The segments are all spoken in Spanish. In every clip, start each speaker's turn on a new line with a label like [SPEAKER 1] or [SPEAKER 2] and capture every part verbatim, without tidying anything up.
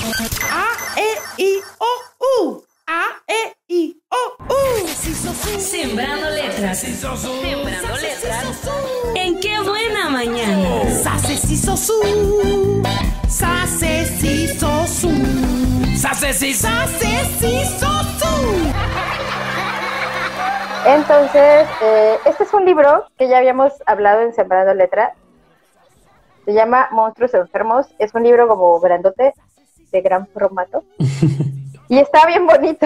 [SPEAKER 1] A, E, I, O, U. A, E, I, O, U.
[SPEAKER 2] Sembrando letras. Sembrando letras. ¿En qué buena mañana?
[SPEAKER 1] Sase, si, so, su. Sase, si, so, su. Sase, si, sase, si, so, su.
[SPEAKER 3] Entonces, eh, este es un libro que ya habíamos hablado en Sembrando Letras. Se llama Monstruos Enfermos. Es un libro como grandote, de gran formato. Y está bien bonito.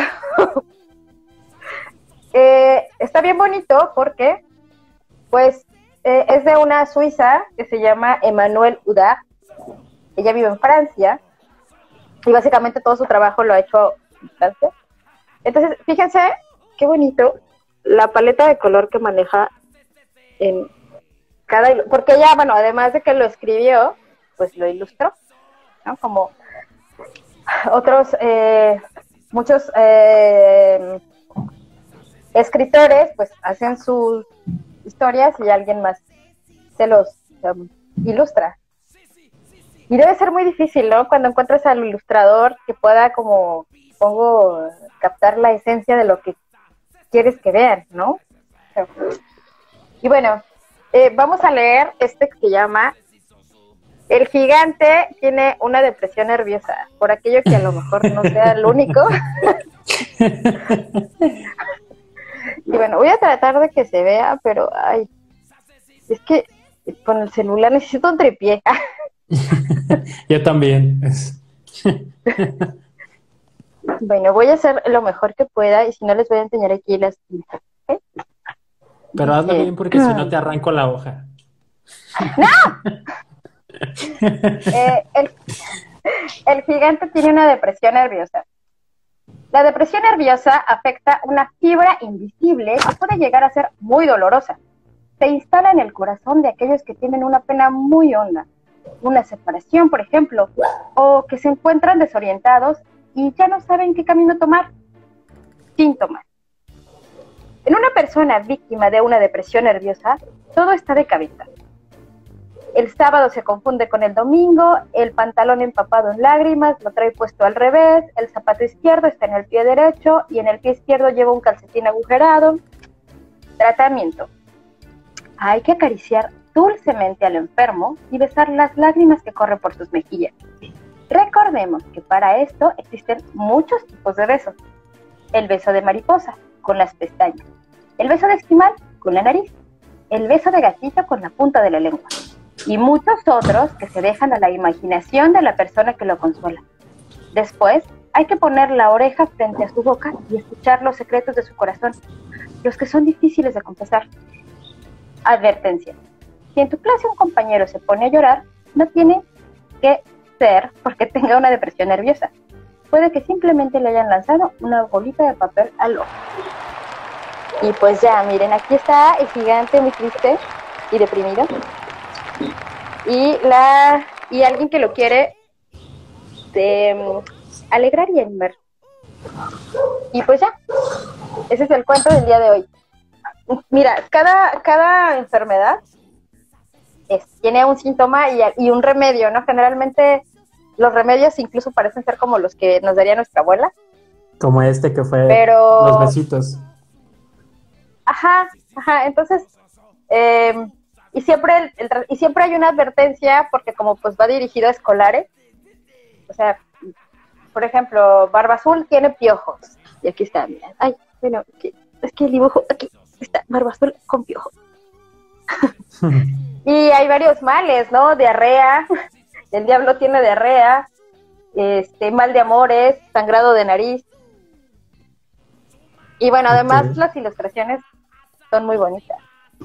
[SPEAKER 3] eh, está bien bonito porque, pues, eh, es de una suiza que se llama Emmanuelle Oudard. Ella vive en Francia. Y básicamente todo su trabajo lo ha hecho en Francia. Entonces, fíjense qué bonito la paleta de color que maneja en cada... Porque ella, bueno, además de que lo escribió, pues lo ilustró, ¿no? Como otros, eh, muchos eh, escritores, pues hacen sus historias y alguien más se los um, ilustra. Y debe ser muy difícil, ¿no? Cuando encuentras al ilustrador que pueda, como, supongo, captar la esencia de lo que quieres que vean, ¿no? Y bueno, eh, vamos a leer este que se llama El gigante tiene una depresión nerviosa, por aquello que a lo mejor no sea el único. Y bueno, voy a tratar de que se vea, pero ay, es que con el celular necesito un tripié.
[SPEAKER 4] Yo también.
[SPEAKER 3] Bueno, voy a hacer lo mejor que pueda y si no les voy a enseñar aquí las tintas, ¿okay?
[SPEAKER 4] Pero hazlo bien porque si no te arranco la hoja.
[SPEAKER 3] ¡No! eh, el, el gigante tiene una depresión nerviosa. La depresión nerviosa afecta una fibra invisible que puede llegar a ser muy dolorosa. Se instala en el corazón de aquellos que tienen una pena muy honda, una separación, por ejemplo, o que se encuentran desorientados y ya no saben qué camino tomar. Síntomas. En una persona víctima de una depresión nerviosa, todo está de cabeza. El sábado se confunde con el domingo, el pantalón empapado en lágrimas lo trae puesto al revés, el zapato izquierdo está en el pie derecho y en el pie izquierdo lleva un calcetín agujerado. Tratamiento. Hay que acariciar dulcemente al enfermo y besar las lágrimas que corren por sus mejillas. Recordemos que para esto existen muchos tipos de besos. El beso de mariposa, con las pestañas. El beso de esquimal, con la nariz. El beso de gatito, con la punta de la lengua. Y muchos otros que se dejan a la imaginación de la persona que lo consuela. Después, hay que poner la oreja frente a su boca y escuchar los secretos de su corazón, los que son difíciles de confesar. Advertencia. Si en tu clase un compañero se pone a llorar, no tiene que ser porque tenga una depresión nerviosa. Puede que simplemente le hayan lanzado una bolita de papel al ojo. Y pues ya, miren, aquí está el gigante muy triste y deprimido. Y la y alguien que lo quiere de, um, alegrar y animar. Y pues ya, ese es el cuento del día de hoy. Mira, cada, cada enfermedad es, tiene un síntoma y, y un remedio, ¿no? Generalmente los remedios incluso parecen ser como los que nos daría nuestra abuela.
[SPEAKER 4] Como este que fue
[SPEAKER 3] Pero...
[SPEAKER 4] los besitos.
[SPEAKER 3] Ajá, ajá, entonces... Eh, y siempre el, el, y siempre hay una advertencia porque como pues va dirigido a escolares, o sea, por ejemplo, Barba Azul tiene piojos y aquí está, mira, ay, bueno, es que el dibujo aquí está, Barba Azul con piojos. Y hay varios males, ¿no? Diarrea, el diablo tiene diarrea, este, mal de amores, sangrado de nariz. Y bueno, además okay. Las ilustraciones son muy bonitas.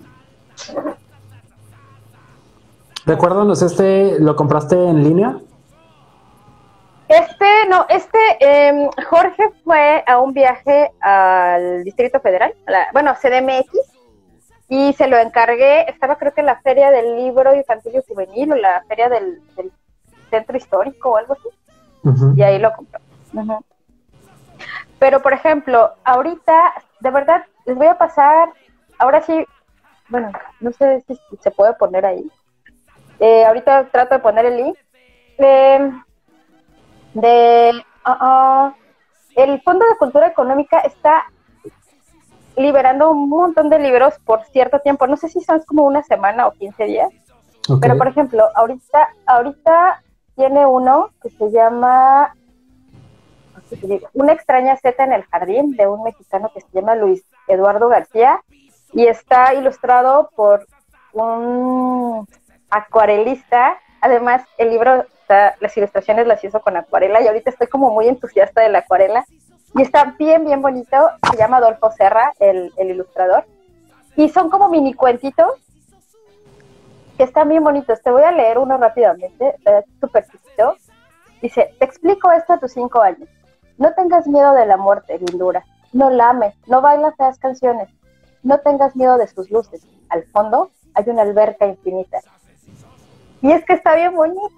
[SPEAKER 4] Recuérdanos, ¿este lo compraste en línea?
[SPEAKER 3] Este, no, este, eh, Jorge fue a un viaje al Distrito Federal, a la, bueno, C D M X, y se lo encargué, estaba creo que en la Feria del Libro Infantil y Juvenil, o la Feria del, del Centro Histórico o algo así, uh-huh. Y ahí lo compré. Uh-huh. Pero, por ejemplo, ahorita, de verdad, les voy a pasar, ahora sí, bueno, no sé si se puede poner ahí. Eh, ahorita trato de poner el link. Eh, de uh, uh, el Fondo de Cultura Económica está liberando un montón de libros por cierto tiempo, no sé si son como una semana o quince días, okay. Pero por ejemplo, ahorita, ahorita tiene uno que se llama Una extraña seta en el jardín, de un mexicano que se llama Luis Eduardo García, y está ilustrado por un acuarelista. Además, el libro, está, las ilustraciones las hizo con acuarela, y ahorita estoy como muy entusiasta de la acuarela, y está bien, bien bonito. Se llama Adolfo Serra, el, el ilustrador, y son como mini cuentitos que están bien bonitos. Te voy a leer uno rápidamente, es súper chiquito. Dice: te explico esto a tus cinco años. No tengas miedo de la muerte, lindura. No lame, no baila feas canciones. No tengas miedo de sus luces. Al fondo hay una alberca infinita. Y es que está bien bonito.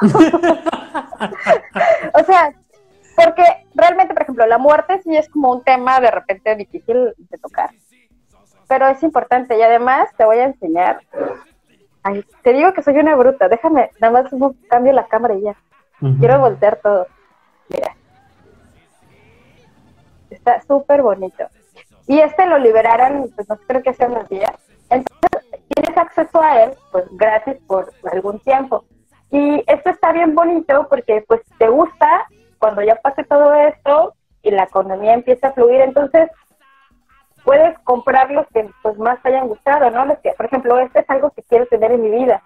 [SPEAKER 3] O sea, porque realmente, por ejemplo, la muerte sí es como un tema de repente difícil de tocar, pero es importante. Y además te voy a enseñar. Ay, te digo que soy una bruta. Déjame, nada más cambio la cámara y ya. Uh-huh. Quiero voltear todo. Mira. Está súper bonito. Y este lo liberaron, pues no creo que hace unos días. Entonces tienes acceso a él, pues gratis por algún tiempo. Y esto está bien bonito porque pues te gusta cuando ya pase todo esto y la economía empieza a fluir. Entonces puedes comprar los que pues más te hayan gustado, ¿no? Los que, por ejemplo, este es algo que quiero tener en mi vida.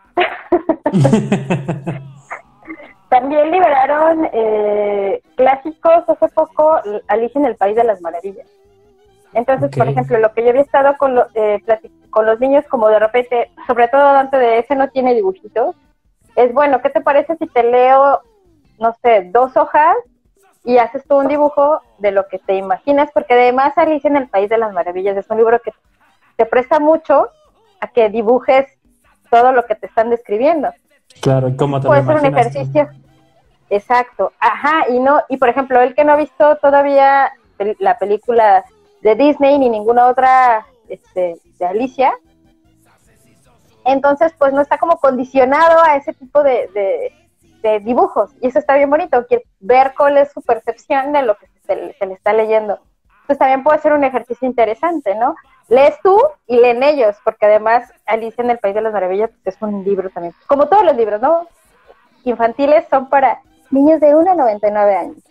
[SPEAKER 3] También liberaron eh, clásicos hace poco, Alicia en el País de las Maravillas. Entonces, okay. Por ejemplo, lo que yo había estado con, lo, eh, con los niños, como de repente, sobre todo antes de ese no tiene dibujitos, es bueno, ¿qué te parece si te leo, no sé, dos hojas y haces tú un dibujo de lo que te imaginas? Porque además Alicia en el País de las Maravillas es un libro que te presta mucho a que dibujes todo lo que te están describiendo.
[SPEAKER 4] Claro, y cómo te
[SPEAKER 3] puede ser un ejercicio. Exacto, ajá, y no, y por ejemplo, el que no ha visto todavía la película de Disney ni ninguna otra este, de Alicia, entonces pues no está como condicionado a ese tipo de, de, de dibujos, y eso está bien bonito, que ver cuál es su percepción de lo que se, se le está leyendo. Pues también puede ser un ejercicio interesante, ¿no? Lees tú y leen ellos, porque además Alicia en el País de las Maravillas pues, es un libro también, como todos los libros, ¿no? Infantiles son para niños de uno a noventa y nueve años.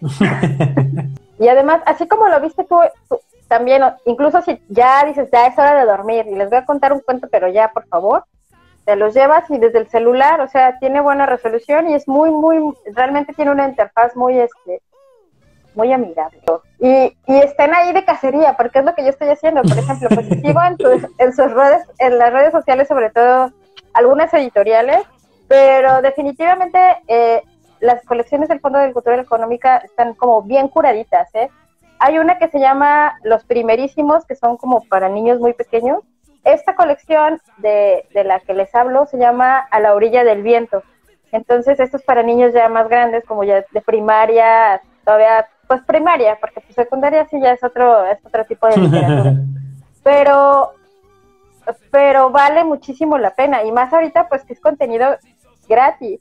[SPEAKER 3] Y además, así como lo viste tú, tú, también, incluso si ya dices, ya es hora de dormir, y les voy a contar un cuento, pero ya, por favor, te los llevas y desde el celular, o sea, tiene buena resolución y es muy, muy, realmente tiene una interfaz muy, este, muy amigable. Y, y estén ahí de cacería, porque es lo que yo estoy haciendo. Por ejemplo, pues sigo en, tu, en sus redes, en las redes sociales, sobre todo algunas editoriales, pero definitivamente eh, las colecciones del Fondo de Cultura Económica están como bien curaditas, ¿eh? Hay una que se llama Los Primerísimos, que son como para niños muy pequeños. Esta colección de, de la que les hablo se llama A la orilla del viento. Entonces, esto es para niños ya más grandes, como ya de primaria, todavía, pues primaria, porque pues secundaria sí ya es otro, es otro tipo de literatura. Pero, pero vale muchísimo la pena, y más ahorita pues que es contenido gratis.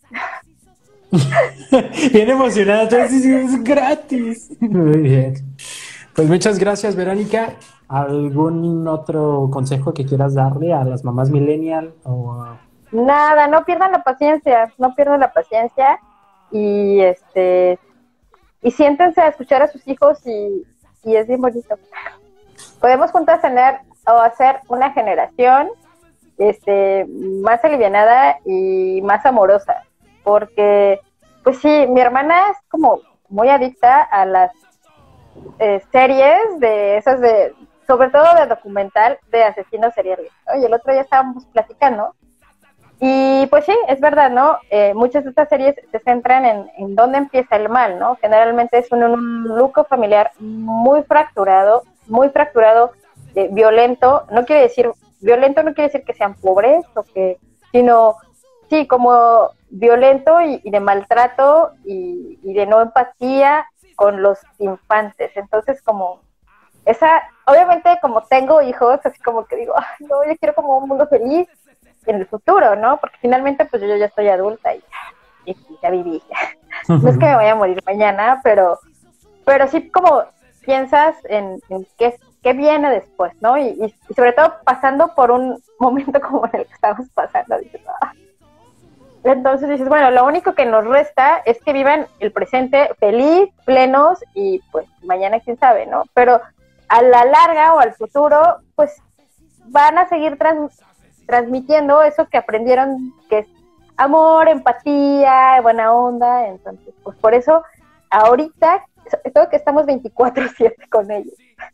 [SPEAKER 4] Bien emocionada, entonces es gratis. Muy bien. Pues muchas gracias, Verónica. ¿Algún otro consejo que quieras darle a las mamás millennial? O...
[SPEAKER 3] Nada, no pierdan la paciencia, no pierdan la paciencia y este y siéntense a escuchar a sus hijos y, y es bien bonito. Podemos juntas tener o hacer una generación este más alivianada y más amorosa, porque pues sí, mi hermana es como muy adicta a las eh, series de esas de, sobre todo de documental de asesinos seriales, ¿no? Y el otro día estábamos platicando y pues sí, es verdad, ¿no? Eh, muchas de estas series se centran en, en dónde empieza el mal, ¿no? Generalmente es un, un núcleo familiar muy fracturado, muy fracturado, eh, violento. No quiere decir, violento no quiere decir que sean pobres, o que, sino, sí, como violento y, y de maltrato y, y de no empatía con los infantes. Entonces, como, esa, obviamente como tengo hijos, así como que digo, ay, no, yo quiero como un mundo feliz en el futuro, ¿no? Porque finalmente pues yo ya estoy adulta y y ya viví. No es que me vaya a morir mañana, pero, pero sí como piensas en, en qué, qué viene después, ¿no? Y, y, y sobre todo pasando por un momento como en el que estamos pasando, dices, ah. Entonces dices, bueno, lo único que nos resta es que vivan el presente feliz, plenos, y pues mañana quién sabe, ¿no? Pero a la larga o al futuro, pues van a seguir trans, transmitiendo eso que aprendieron, que es amor, empatía, buena onda. Entonces, pues por eso ahorita creo que estamos veinticuatro siete con ellos.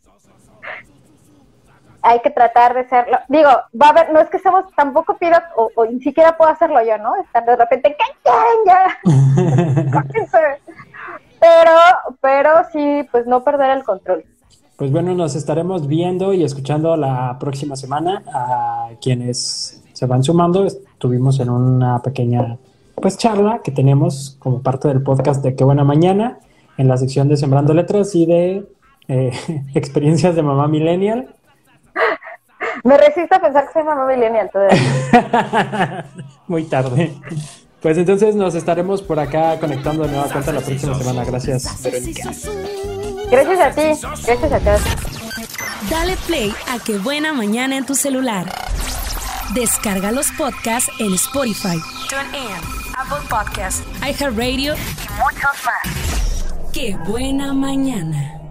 [SPEAKER 3] Hay que tratar de hacerlo. Digo, va a haber, no es que estamos, tampoco pido, o, o ni siquiera puedo hacerlo yo, ¿no? Están de repente, ¿qué quieren ya? pero, pero sí, pues no perder el control.
[SPEAKER 4] Pues bueno, nos estaremos viendo y escuchando la próxima semana. A quienes se van sumando, estuvimos en una pequeña pues charla que tenemos como parte del podcast de Qué Buena Mañana, en la sección de Sembrando Letras y de eh, experiencias de mamá millennial.
[SPEAKER 3] Me resisto a pensar que soy mamá millennial todavía.
[SPEAKER 4] Muy tarde. Pues entonces nos estaremos por acá conectando de nueva cuenta la próxima semana. Gracias, Verónica.
[SPEAKER 3] Gracias a ti, gracias a todos.
[SPEAKER 2] Dale play a Qué Buena Mañana en tu celular. Descarga los podcasts en Spotify, TuneIn, Apple Podcasts, iHeartRadio y muchos más. Qué Buena Mañana.